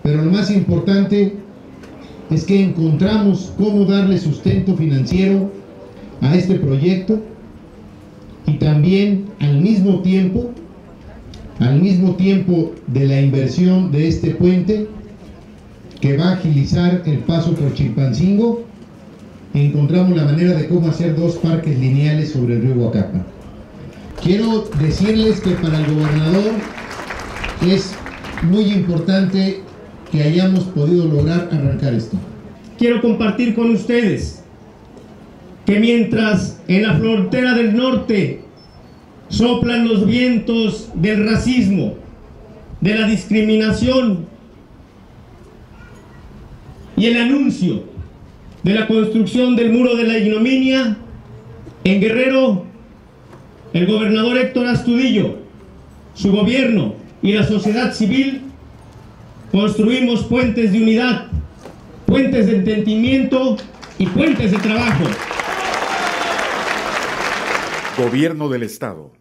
pero lo más importante es que encontramos cómo darle sustento financiero a este proyecto y también al mismo tiempo de la inversión de este puente que va a agilizar el paso por Chilpancingo, encontramos la manera de cómo hacer 2 parques lineales sobre el río Huacapa. Quiero decirles que para el gobernador es muy importante que hayamos podido lograr arrancar esto. Quiero compartir con ustedes que mientras en la frontera del norte soplan los vientos del racismo, de la discriminación y el anuncio de la construcción del muro de la ignominia, en Guerrero, el gobernador Héctor Astudillo, su gobierno y la sociedad civil construimos puentes de unidad, puentes de entendimiento y puentes de trabajo. Gobierno del Estado.